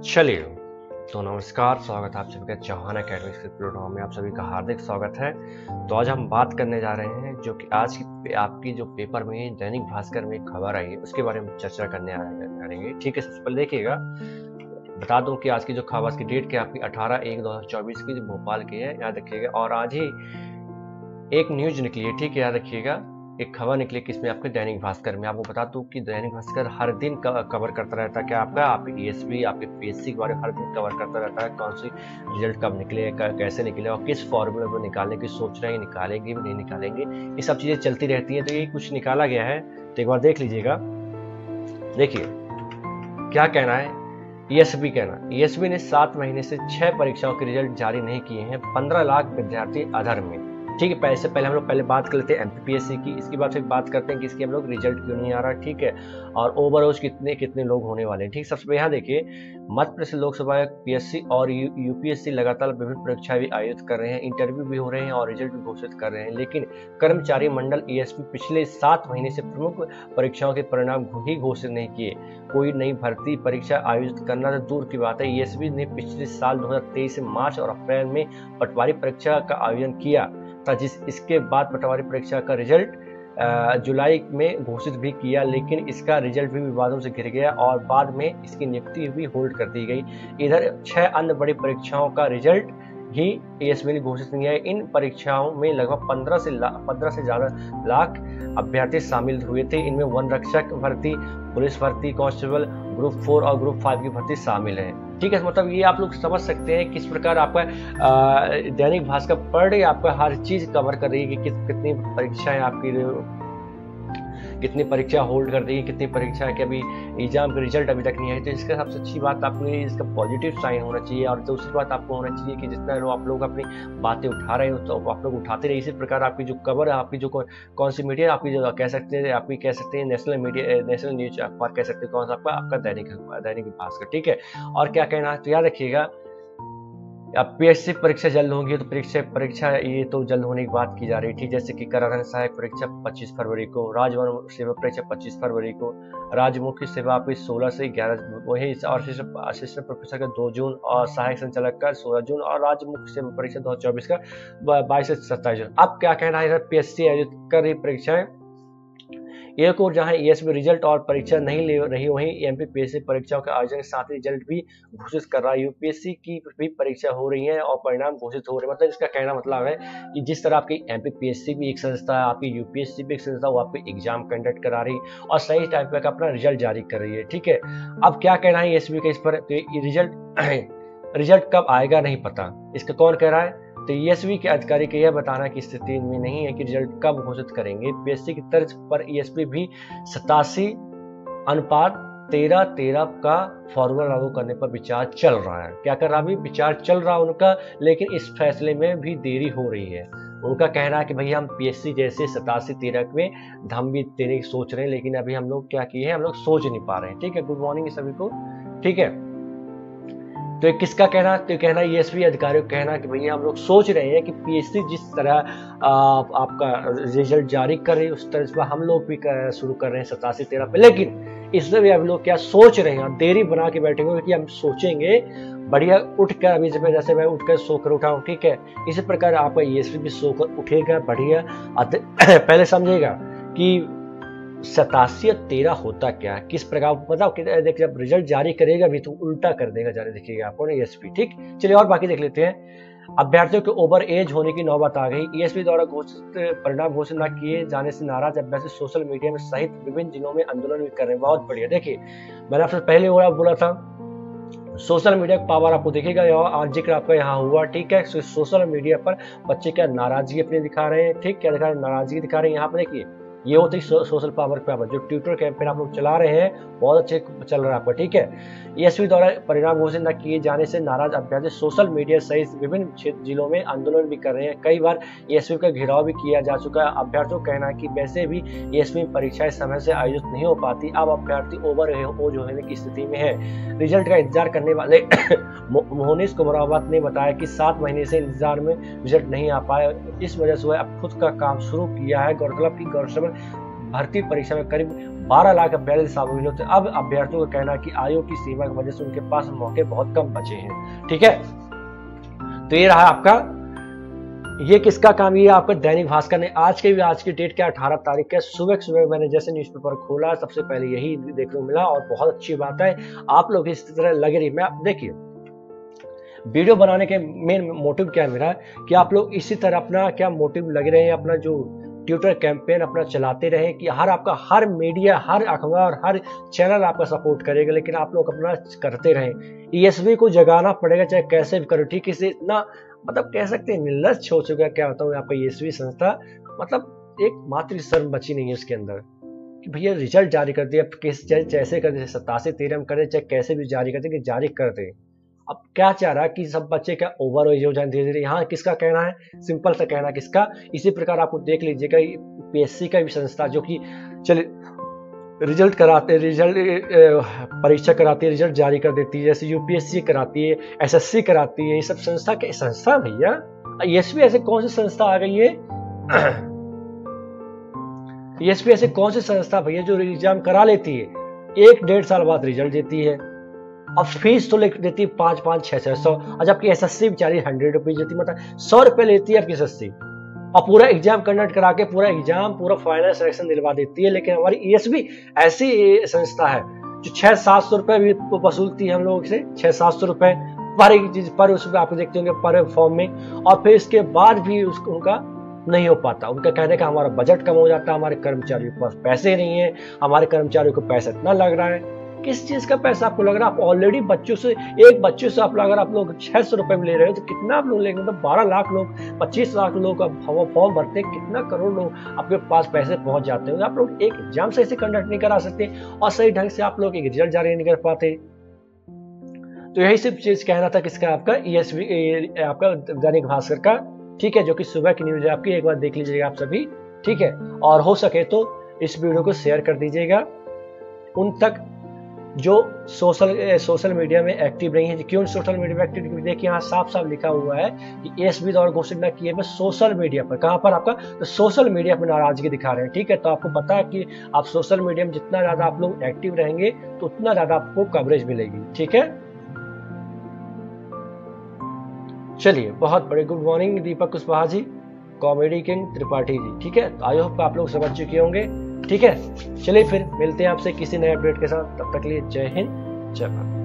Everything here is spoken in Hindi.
चलिए, तो नमस्कार, स्वागत है आप सभी का चौहान एकेडमिक्स के प्रोग्राम में। आप सभी का हार्दिक स्वागत है। तो आज हम बात करने जा रहे हैं जो कि आज की आपकी जो पेपर में दैनिक भास्कर में एक खबर आई है उसके बारे में चर्चा करने जा रहे हैं। ठीक है, सबसे पहले देखिएगा, बता दूं कि आज की जो खबर की डेट क्या आपकी 18/1/2024 की भोपाल की है, याद रखिएगा। और आज ही एक न्यूज निकली है, ठीक है, याद रखिएगा, एक खबर निकली किसमें, आपके दैनिक भास्कर में। आपको बता दूं कि दैनिक भास्कर हर दिन कवर करता रहता है, क्या आपका आपके ईएसपी आपके पीएससी के बारे में हर दिन कवर करता रहता है। कौन सी रिजल्ट कब निकले, कैसे निकले और किस फॉर्मूले में निकालने की सोच रहे हैं, निकालेंगे भी नहीं निकालेंगे, ये सब चीजें चलती रहती हैं। तो ये कुछ निकाला गया है, तो एक बार देख लीजिएगा। देखिए क्या कहना है ईएसबी ईएसबी ने 7 महीने से 6 परीक्षाओं के रिजल्ट जारी नहीं किए हैं, 15 लाख विद्यार्थी अधर में। ठीक है, पहले हम लोग बात कर लेते हैं एमपीपीएससी की, इसके बाद फिर बात करते हैं कि इसके हम लोग रिजल्ट क्यों नहीं आ रहा। ठीक है, और ओवरऑल कितने लोग होने वाले हैं। ठीक, सबसे यहाँ देखिए, मध्य प्रदेश लोकसभा, पीएससी और यूपीएससी लगातार विभिन्न परीक्षाएं भी आयोजित कर रहे हैं, इंटरव्यू भी हो रहे हैं और रिजल्ट भी घोषित कर रहे हैं। लेकिन कर्मचारी मंडल ईएसपी पिछले 7 महीने से प्रमुख परीक्षाओं के परिणाम ही घोषित नहीं किए। कोई नई भर्ती परीक्षा आयोजित करना तो दूर की बात है, ईएसपी ने पिछले साल 2023 से मार्च और अप्रैल में पटवारी परीक्षा का आयोजन किया था, इसके बाद पटवारी परीक्षा का रिजल्ट जुलाई में घोषित भी किया, लेकिन इसका रिजल्ट भी विवादों से घिर गया और बाद में इसकी नियुक्ति भी होल्ड कर दी गई। इधर 6 अन्य बड़ी परीक्षाओं का रिजल्ट ही ईएसबी ने घोषित किया है। इन परीक्षाओं में लगभग 15 से ज्यादा लाख अभ्यर्थी शामिल हुए थे। इनमें वन रक्षक भर्ती, पुलिस भर्ती, कांस्टेबल, ग्रुप 4 और ग्रुप 5 की भर्ती शामिल है। ठीक है, मतलब ये आप लोग समझ सकते हैं किस प्रकार आपका दैनिक भास्कर पर डे आपका हर चीज कवर कर रही है कि कितनी परीक्षाएं आपकी, कितनी परीक्षा होल्ड कर देगी, कितनी परीक्षा के अभी एग्जाम का रिजल्ट अभी तक नहीं है। तो इसका सबसे अच्छी बात आपको इसका पॉजिटिव साइन होना चाहिए। और दूसरी बात आपको होना चाहिए कि जितना आप लोग अपनी बातें उठा रहे हो तो आप लोग उठाते रहे। इसी प्रकार आपकी जो कवर है, आपकी जो कौन सी मीडिया आपकी जो कह सकते हैं नेशनल मीडिया, नेशनल न्यूज अखबार कह सकते हैं, कौन सा आपका दैनिक भास्कर। ठीक है, और क्या कहना है तो याद रखिएगा, अब पीएससी परीक्षा जल्द होंगी, तो परीक्षा ये तो जल्द होने की बात की जा रही थी, जैसे कि कराधान सहायक परीक्षा 25 फरवरी को, राजवन सेवा परीक्षा 25 फरवरी को, राजमुखी सेवा पे 16 से 11, वही और असिस्टेंट प्रोफेसर का 2 जून और सहायक संचालक का 16 जून और राजमुखी सेवा परीक्षा 2024 का 22 से 27 जून। अब क्या कहना है, पीएससी आयोजित कर रही परीक्षाएं, एक और जहां ईएसबी रिजल्ट और परीक्षा नहीं ले रही, वहीं एमपीपीएससी परीक्षाओं के आयोजन के साथ ही रिजल्ट भी घोषित कर रहा है। यूपीएससी की भी परीक्षा हो रही है और परिणाम घोषित हो रहे हैं। मतलब इसका कहना मतलब है कि जिस तरह आपकी एमपीपीएससी भी एक संस्था है, आपकी यूपीएससी भी एक संस्था, वो आपको एग्जाम कंडक्ट करा रही और सही टाइम पर अपना रिजल्ट जारी कर रही है। ठीक है, अब क्या कहना है ईएसबी का इस पर, रिजल्ट कब आएगा नहीं पता, इसका कौन कह रहा है, तो ईएसबी के अधिकारी के यह बताना की स्थिति में नहीं है कि रिजल्ट कब घोषित करेंगे। पीएससी की तर्ज पर ईएसबी भी 87:13:13 का फॉर्मूला लागू करने पर विचार चल रहा है। क्या कर रहा है, विचार चल रहा है उनका, लेकिन इस फैसले में भी देरी हो रही है। उनका कहना है कि भैया हम पीएससी जैसे 87:13 में हम भी देने की सोच रहे हैं, लेकिन अभी हम लोग क्या किए हैं, हम लोग सोच नहीं पा रहे हैं। ठीक है, गुड मॉर्निंग सभी को। ठीक है, तो किसका कहना, तो कहना ईएसबी अधिकारियों का कहना कि भैया हम लोग सोच रहे हैं कि पीएससी जिस तरह आपका रिजल्ट जारी कर रही है उस तरह हम लोग भी शुरू कर रहे हैं 87:13 पे, लेकिन इसमें भी हम लोग क्या सोच रहे हैं, देरी बना के बैठे हुए कि हम सोचेंगे बढ़िया उठकर, अभी जैसे मैं उठकर सोकर उठा हूँ। ठीक है, इसी प्रकार आपका ईएसबी भी सोकर उठेगा बढ़िया। पहले समझेगा कि 87:13 होता क्या, किस प्रकार बताओ। देखिए, जब रिजल्ट जारी करेगा भी तो उल्टा कर देगा जारी, देखिएगा आपको ना ईएसपी। ठीक, चलिए और बाकी देख लेते हैं। अभ्यर्थियों के ओवर एज होने की नौबत आ गई, ईएसपी द्वारा परिणाम घोषित न किए जाने से नाराज अभ्यर्थी सोशल मीडिया में सहित विभिन्न जिलों में आंदोलन भी कर रहे हैं। बहुत बढ़िया। देखिए, मैंने आपसे पहले बोला था सोशल मीडिया का पावर आपको दिखेगा, आज जिक्र आपका यहाँ हुआ। ठीक है, सोशल मीडिया पर बच्चे क्या नाराजगी अपनी दिखा रहे हैं। ठीक, क्या दिखा रहे हैं, नाराजगी दिखा रहे हैं। यहाँ पर देखिए, ये होती सोशल पावर जो ट्विटर कैंपेन आप लोग चला रहे हैं, बहुत अच्छे चल रहा है आपका। ठीक है, ईएसपी द्वारा परिणाम घोषित न किए जाने से नाराज अभ्यर्थी सोशल मीडिया सहित विभिन्न जिलों में आंदोलन भी कर रहे हैं। कई बार ईएसपी का घेराव भी किया जा चुका है। अभ्यर्थियों का कहना है कि वैसे भी ईएसपी परीक्षाएं समय से आयोजित नहीं हो पाती, अब अभ्यर्थी ओवर एज होने की स्थिति में है। रिजल्ट का इंतजार करने वाले मोहनीश कुमारावत ने बताया कि 7 महीने से इंतजार में रिजल्ट नहीं आ पाया, इस वजह से वह अब खुद का काम शुरू किया है। गौरतलब की भर्ती परीक्षा में करीब 12 लाख अभ्यर्थी शामिल होते। अब अभ्यर्थियों का कहना है कि आयोग की सीमा की वजह से उनके पास मौके बहुत कम बचे हैं। ठीक है, तो ये रहा आपका, ये किसका काम, ये आपका दैनिक भास्कर ने आज की डेट क्या 18 तारीख है, सुबह मैंने जैसे न्यूज़पेपर खोला सबसे पहले यही देखने को मिला और बहुत अच्छी बात है। आप लोग इस तरह लगे रही, मैं देखिए वीडियो बनाने के मेन मोटिव क्या है मेरा, कि आप लोग इसी तरह अपना क्या मोटिव लगे रहे हैं, अपना जो ट्विटर कैंपेन अपना चलाते रहे कि आपका हर मीडिया, हर अखबार, हर चैनल आपका सपोर्ट करेगा, लेकिन आप लोग अपना करते रहें। ईएसवी को जगाना पड़ेगा चाहे कैसे भी करो। ठीक है, इसे इतना मतलब कह सकते हैं निर्लज हो चुका है, क्या बताऊं आपका ईएसवी संस्था, मतलब एक मात्र शर्म बची नहीं है उसके अंदर कि भैया रिजल्ट जारी कर दिया, जैसे कर दे 87-13 करे चाहे कैसे भी जारी कर दे, कि जारी कर दे। अब क्या चाह रहा है कि सब बच्चे क्या ओवर हो जाए धीरे धीरे। यहाँ किसका कहना है, सिंपल सा कहना किसका, इसी प्रकार आपको देख लीजिएगा पीएससी का भी संस्था जो कि चले रिजल्ट कराते, रिजल्ट परीक्षा कराती है, रिजल्ट जारी कर देती है, जैसे यूपीएससी कराती है, एसएससी कराती है, ये सब संस्था के संस्था भैया। ईएसपी ऐसे कौन सी संस्था आ गई है ईएसपी ऐसे कौन सी संस्था भैया जो एग्जाम करा लेती है, 1-1.5 साल बाद रिजल्ट देती है, और फीस तो लेकर देती है 5-5-600 और जबकि एसएससी बेचारी 100 रुपीज देती, मतलब 100 रुपए लेती है आपकी एसएससी, और पूरा एग्जाम कंडक्ट करा के पूरा फाइनल सिलेक्शन दिलवा देती है। लेकिन हमारी ईएसबी ऐसी संस्था है जो 600-700 रुपए भी वसूलती है हम लोगों से, 600-700 रुपए पर उसमें आप देखते होंगे पर फॉर्म में, और फिर इसके बाद भी उनका नहीं हो पाता। उनका कहने का हमारा बजट कम हो जाता है, हमारे कर्मचारियों के पास पैसे नहीं है, हमारे कर्मचारियों को पैसा इतना लग रहा है। किस चीज का पैसा आपको लग रहा है? आप ऑलरेडी एक बच्चों से आप अगर आप लोग 600 रुपए में ले रहे हो तो कितना आप लोग लेंगे, मतलब 12 लाख लोग, 25 लाख लोग फॉर्म भरते हैं, कितना करोड़ लोग आपके पास पैसे पहुंच जाते हैं। आप लोग एक एग्जाम सही से कंडक्ट नहीं करा सकते और सही ढंग से आप लोग एक रिजल्ट जारी नहीं कर पाते। तो यही सब चीज कहना था किसका, आपका ईएसवी, आपका दैनिक भास्कर का। ठीक है, जो कि सुबह की न्यूज है आपकी, एक बार देख लीजिएगा आप सभी। ठीक है, और हो सके तो इस वीडियो को शेयर कर दीजिएगा उन तक जो सोशल मीडिया में एक्टिव नहीं है। क्यों सोशल मीडिया में एक्टिव? देखिए यहाँ साफ साफ लिखा हुआ है कि एएसबी द्वारा घोषित न किए बस सोशल मीडिया पर। कहां पर आपका? तो सोशल मीडिया पर नाराजगी दिखा रहे हैं। ठीक है, तो आपको पता है कि आप सोशल मीडिया में जितना ज्यादा आप लोग एक्टिव रहेंगे तो उतना ज्यादा आपको कवरेज मिलेगी। ठीक है, चलिए, बहुत बड़े good morning Deepak Kushwaha ji, comedy king Tripathi ji. ठीक है, तो आई होप आप लोग समझ चुके होंगे। ठीक है, चलिए फिर मिलते हैं आपसे किसी नए अपडेट के साथ, तब तक के लिए जय हिंद, जय भारत।